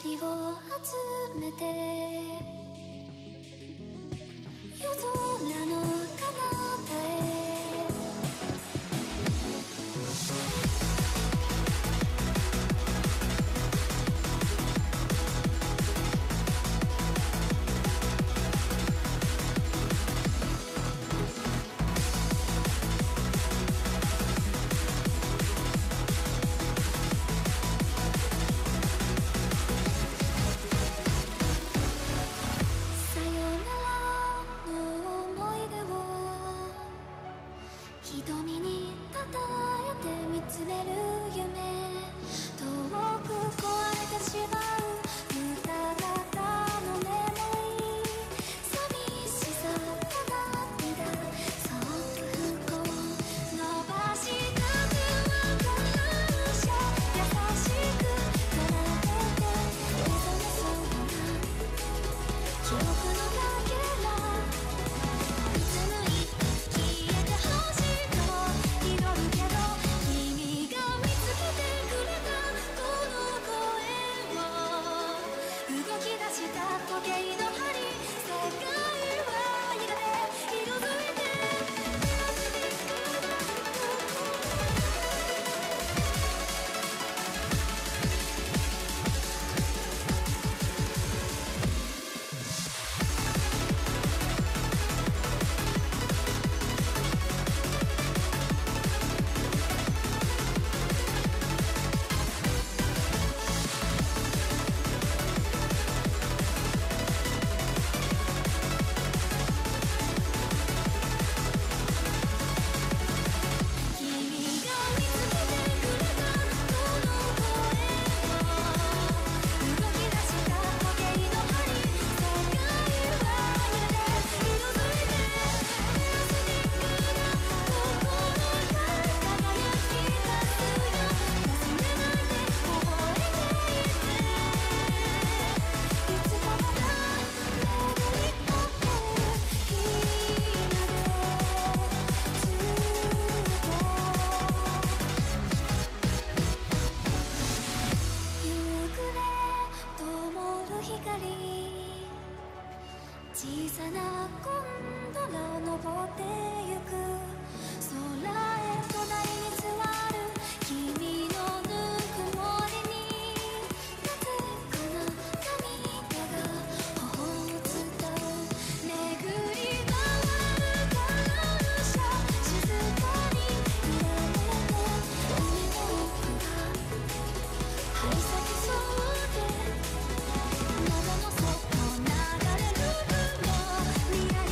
光を集めて夜空の彼方へ瞳にたたえて見つめる夢遠く壊れてしまう歌方のメモリー寂しさと涙そっと服を伸ばした手は感謝優しく捉えて目覚めそうな記憶のかけらいつむい消えてほしい祈るけど君が見つけてくれたこの声を動き出した時計の針世界はやがて色づいて小さなゴンドラ登ってゆく空へ隣に座る君のぬくもりになぜかな涙が頬を伝う巡り回る感謝静かに揺られて海の奥が張り裂けそうで喉の底流れる未来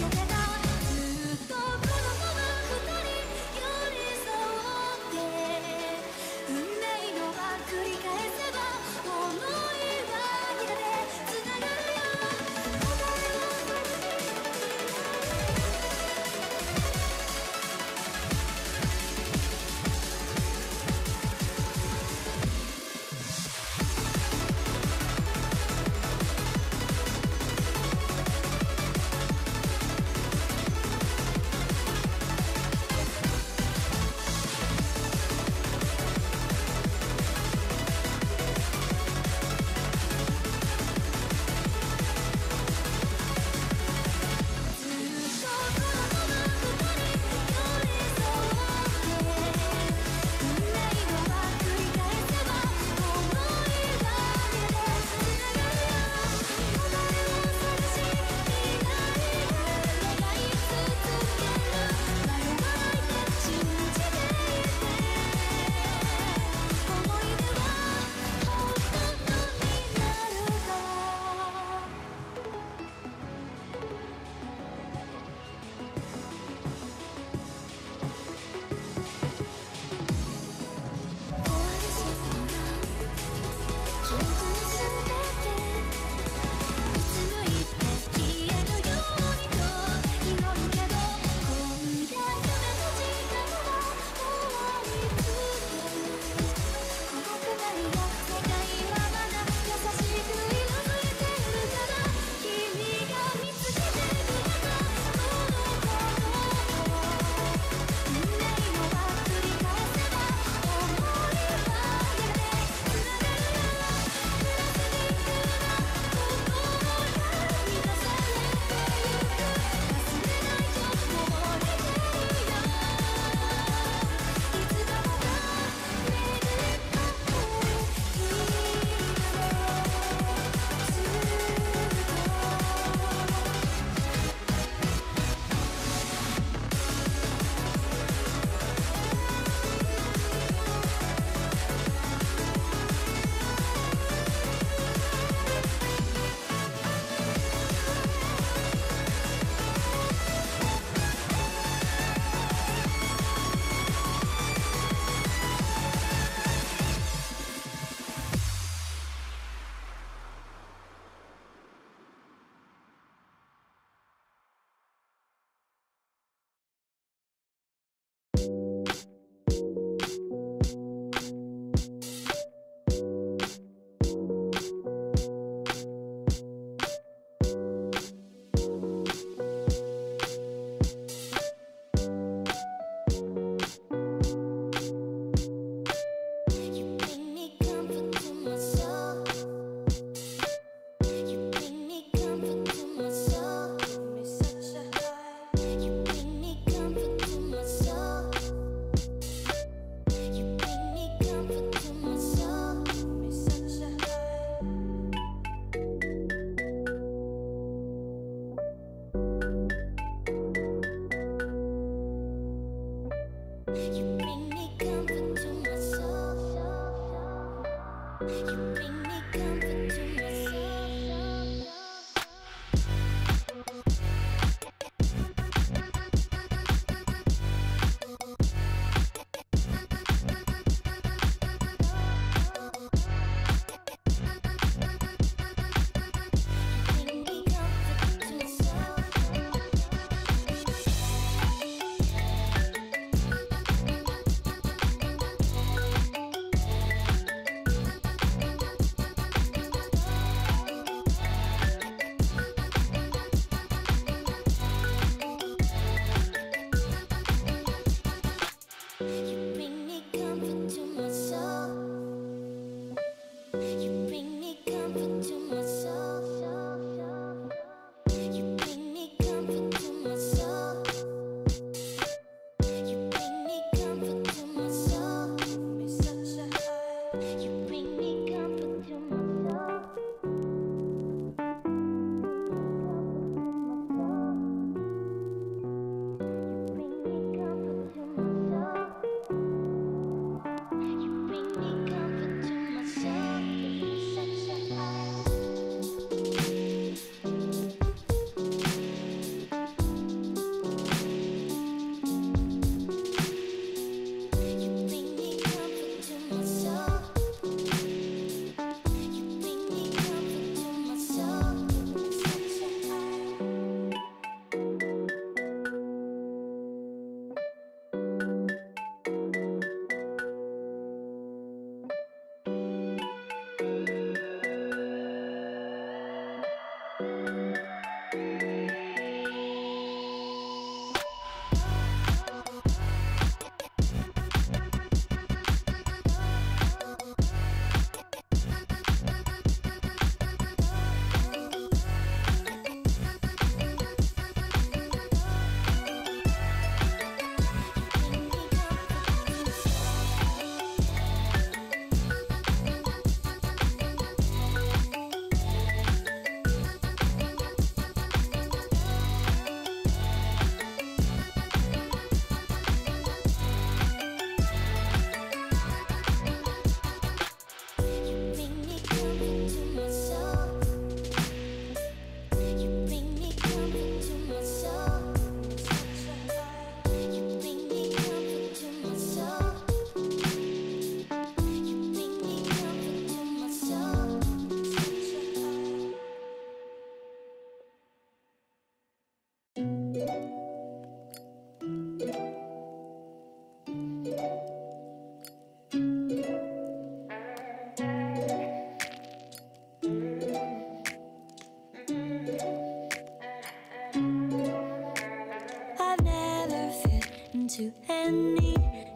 into any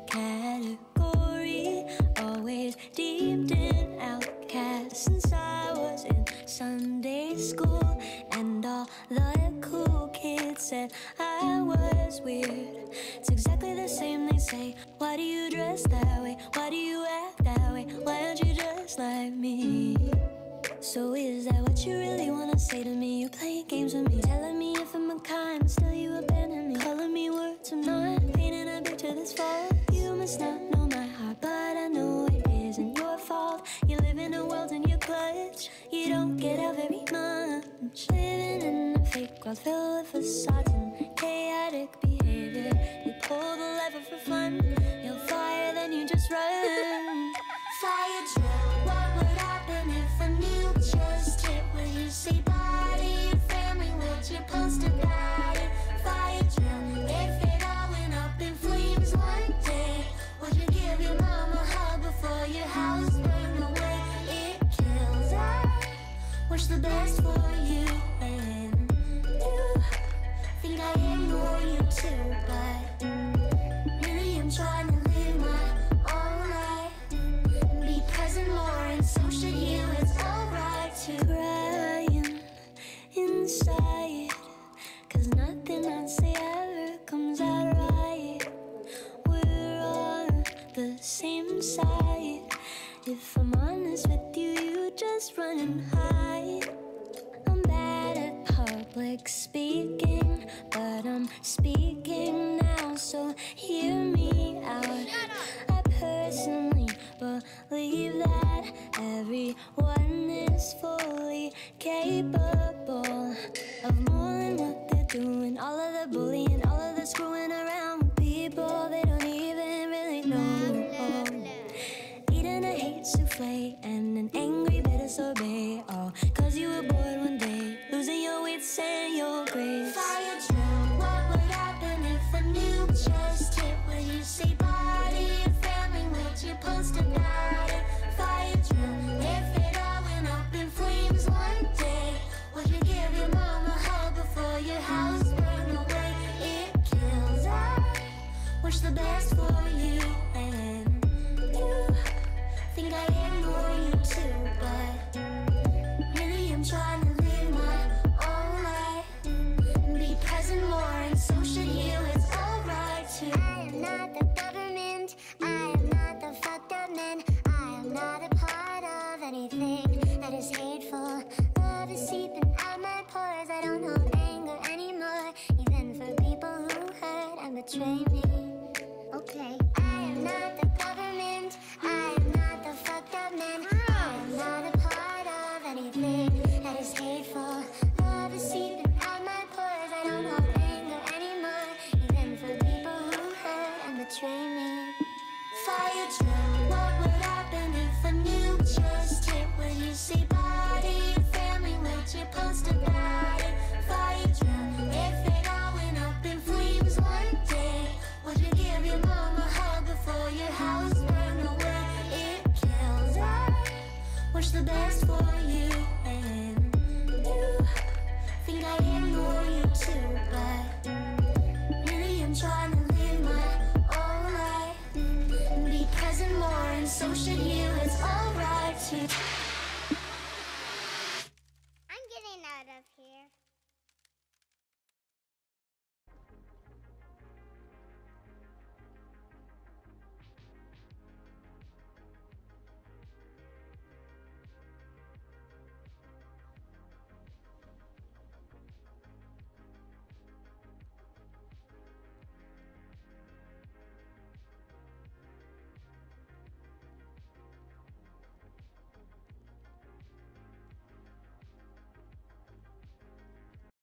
category. Always deep in outcast since I was in Sunday school, and all the cool kids said I was weird. It's exactly the same, they say. Why do you dress that way? Why do you act that way? Why aren't you just like me? So is that what you really wanna say to me? You playing games with me, telling me if I'm a kind, but still you abandon me, calling me words I'm not, painting a picture that's false. You must not know my heart, but I know it isn't your fault. You live in a world in your clutch, you don't get out very much. Living in a fake world filled with facades and chaotic behavior. You pull the lever for fun, you'll fire, then you just run. Fire drill, what would happen if a nuke just hit? Would you say bye to your family? Would you post about it? Fire drill, if it all went up in flames one day, would you give your mom a hug before your house burned away? It kills, I wish the best for you, and you think I ignore you too, but really I'm trying to live my own life, be present more, and so should you. It's alright to crying inside, 'cause nothing I say ever comes out right. We're on the same side. If I'm honest with you, you just run and hide. I'm bad at public speaking, but I'm speaking now, so hear me out. I personally believe that every everyone is fully capable of more than what they're doing. All of the bullying, all of the screwing around with people they don't even really know. Eating a hate souffle and an angry bitter sorbet, all cause you were bored one day, losing your wits and your grace. Fire drill, what would happen if a nuke just hit? Would you say body and family? Would you post about it? Fire drill, if it all went up in flames one day, would you give your mom a hug before your house burned away? It kills. I wish the best for you, and you think I ignore you too, but really I'm trying to live my own life and be present more, and so should you. It's alright too. I am not the government, I am not the fucked up man, I am not a part of anything that is hateful. Love is seeping out my pores, I don't hold anger anymore, even for people who hurt and betray me. Okay, I am not the government, I am not the fucked up man, I am not a part of anything that is hateful. Love is seeping out my pores, I don't hold anger anymore, even for people who hurt and betray me. Fire drill, what would happen if a nuke just hit? Would you say body and family? Would you post about it? Fire drill, if it all went up in flames one day, would you give your mom a hug before your house burned away? It kills. I wish the best for you, and you think I ignore you too, but really I'm trying to live my own life and be present more, and so should you. It's alright too.